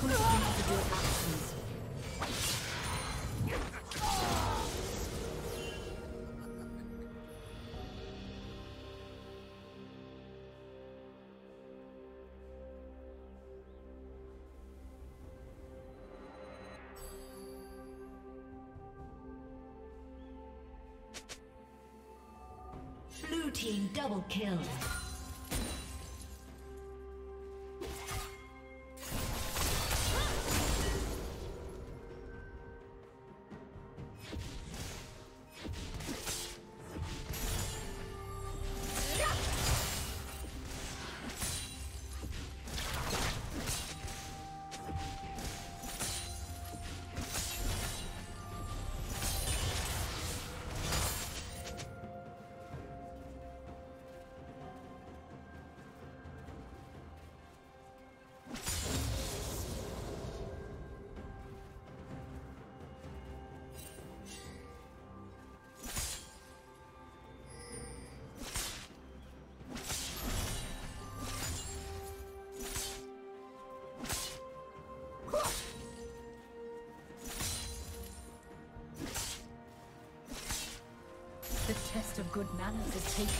consequences of your actions. Blue team double kill. The test of good manners is taken.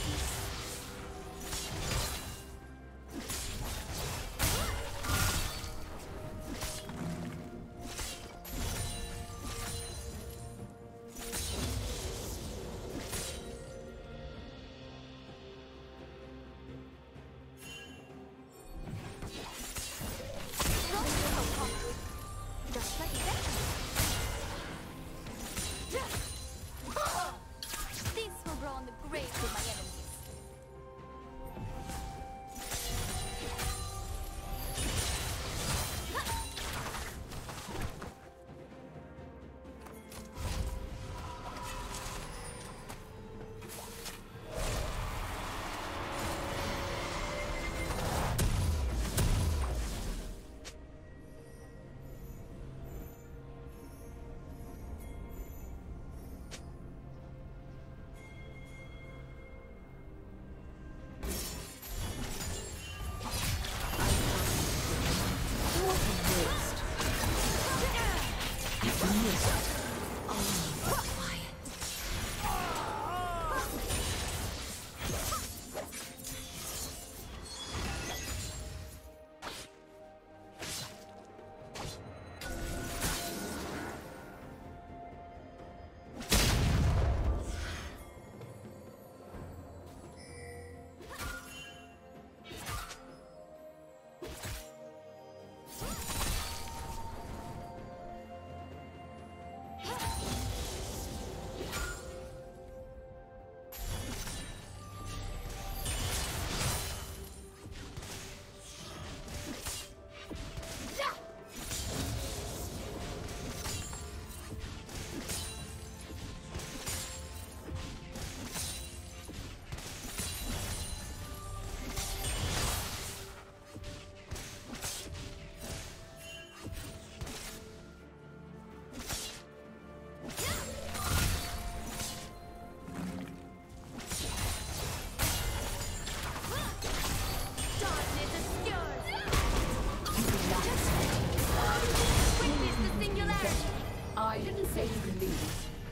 I didn't say you could leave.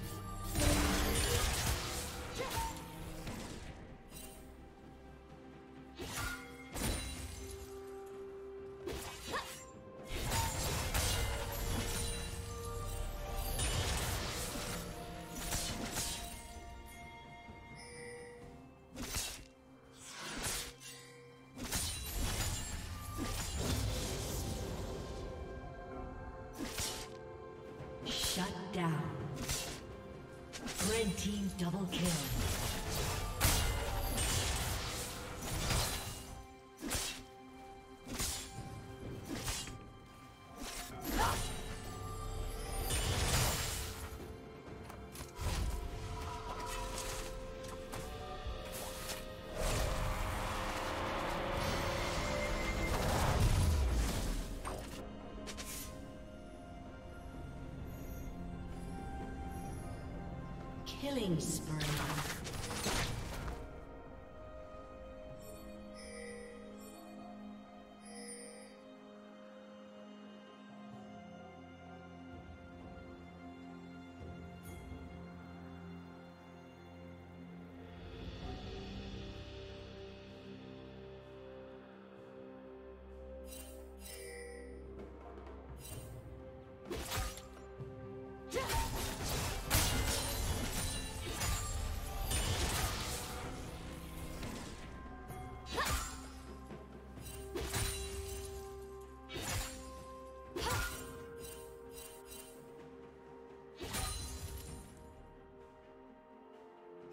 Shut down. Red team double kill. Killing spree.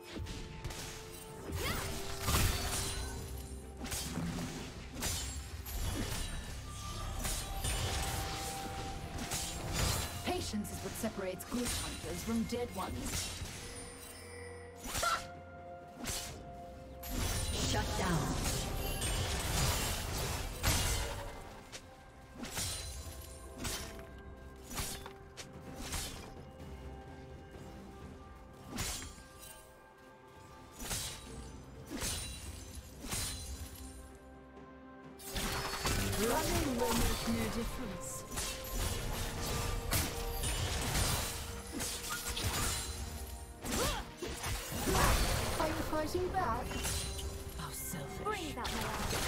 Patience is what separates good hunters from dead ones. Shut down. Running will make no difference. Are you fighting back? Oh, selfish. Bring that around.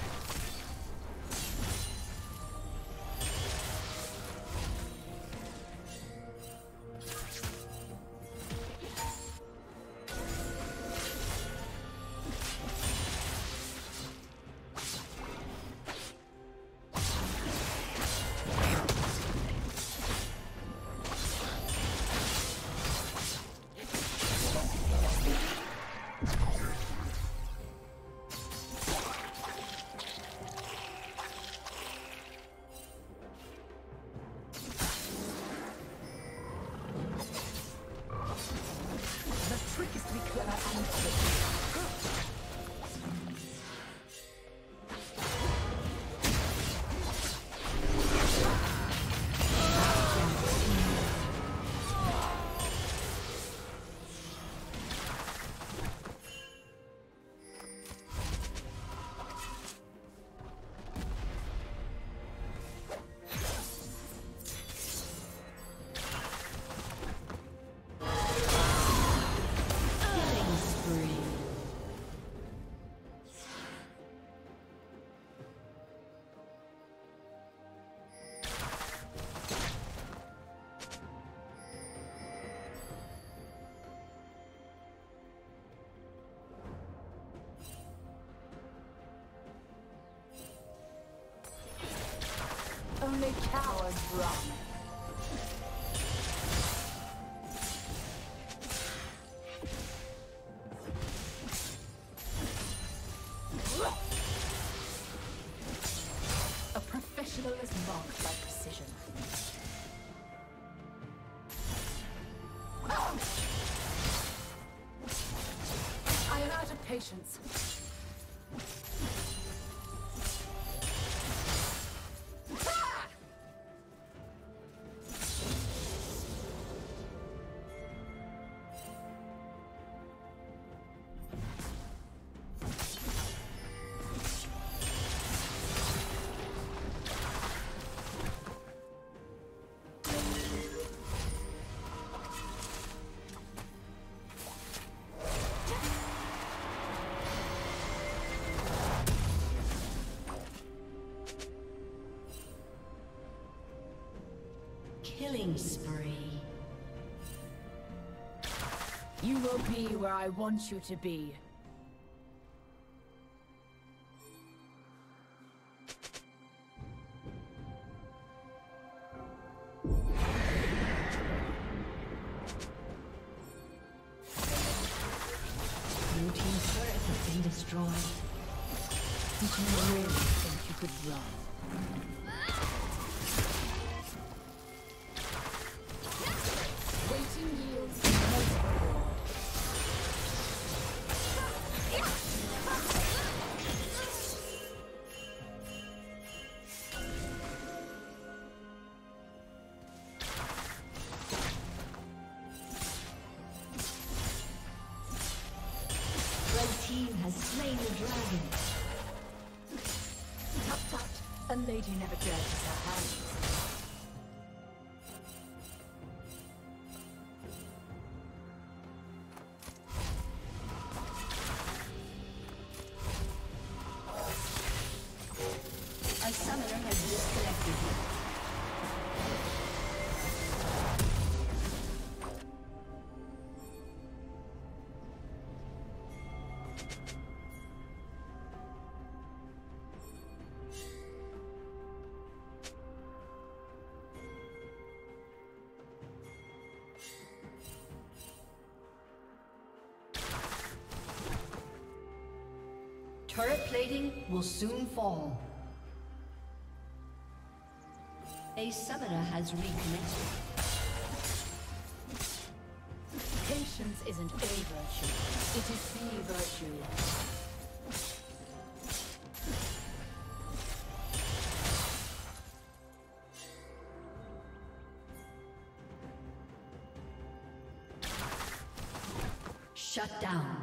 Only cowards run. A professional is marked by precision. I am out of patience. Killing spree. You will be where I want you to be. Blue team's turret has been destroyed. Did you really think you could run? Waiting yields no reward. Red team has slain the dragon. Tut tut, a lady never dirties her hands. A summoner has disconnected. Turret plating will soon fall. A summoner has reconnected. Patience isn't a virtue, it is the virtue. Shut down.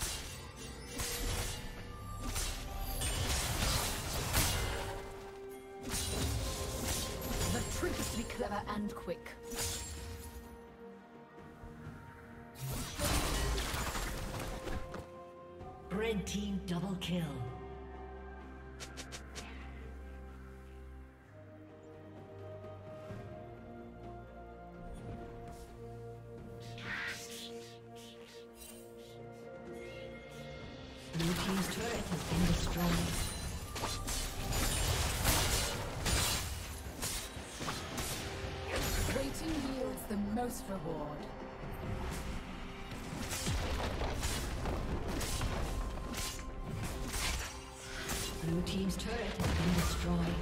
The trick is to be clever and quick. Red team double kill. Blue team's turret has been destroyed. Waiting yields the most reward. Blue team's turret has been destroyed.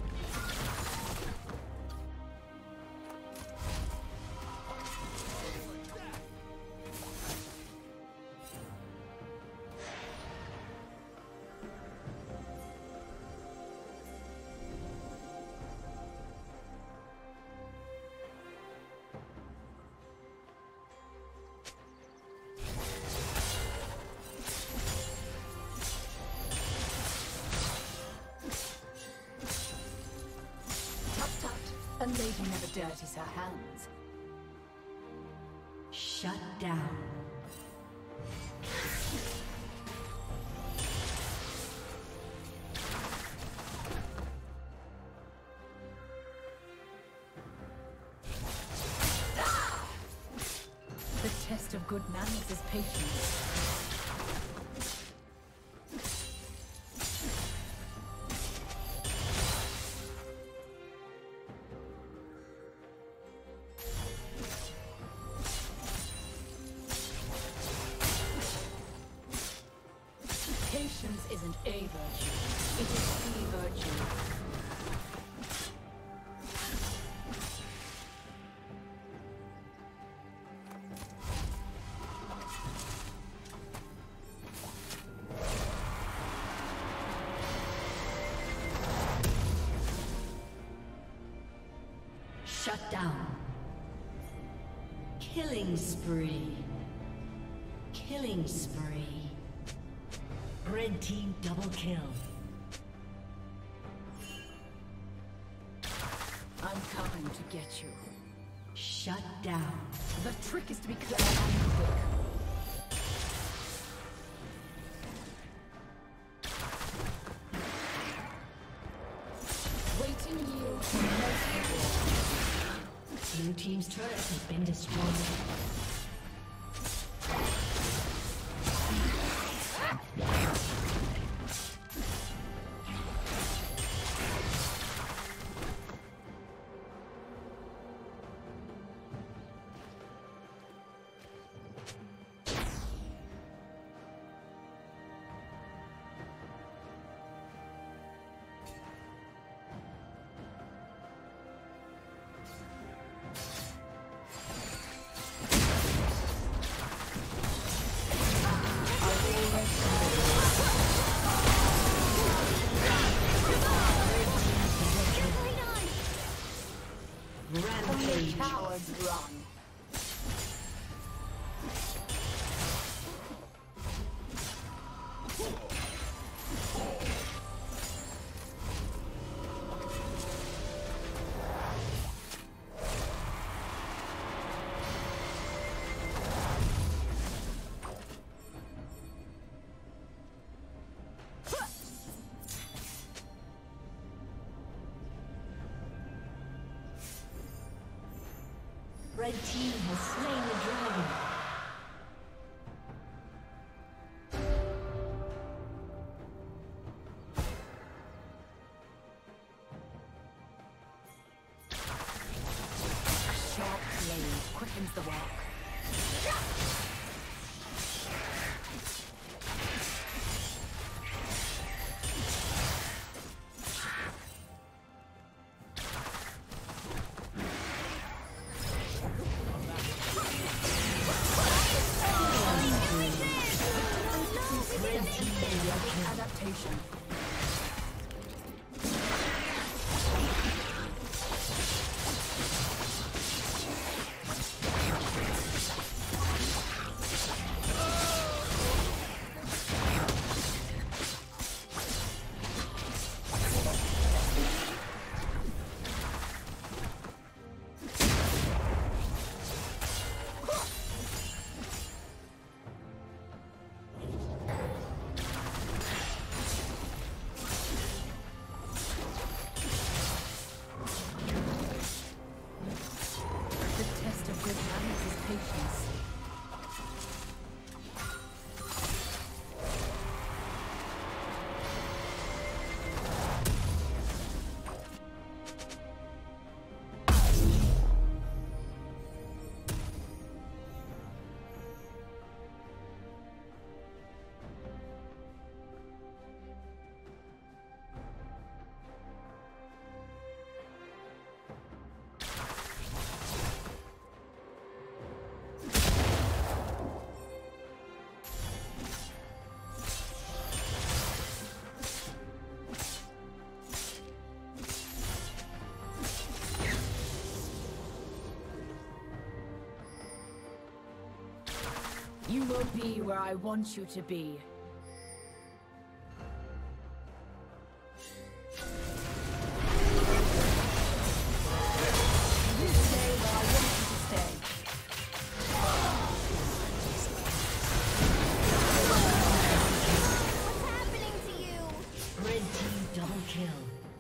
A lady never dirties her hands. Shut down. The test of good manners is patience. Patience isn't a virtue, it is the virtue. Shut down. Killing spree. Killing spree. Red team double kill. I'm coming to get you. Shut down. The trick is to be clever and quick. Waiting yields the most reward. Blue team's turret has been destroyed. Rampage. Cowards run. Red team has slain the dragon. A sharp blade quickens the walk. adaptation. You will be where I want you to be. You stay where I want you to stay. What's happening to you? Red team double kill.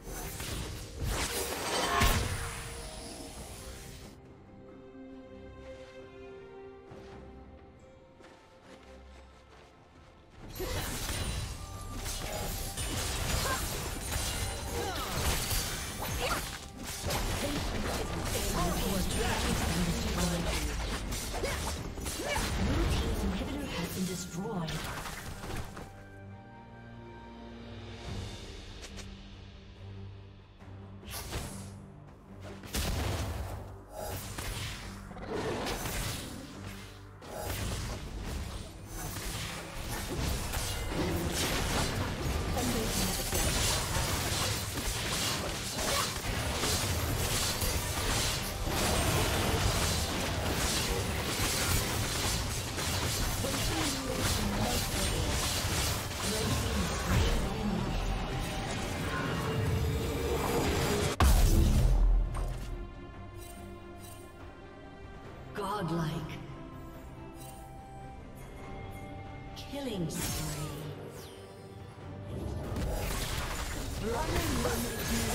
Godlike. Killing spree. Running,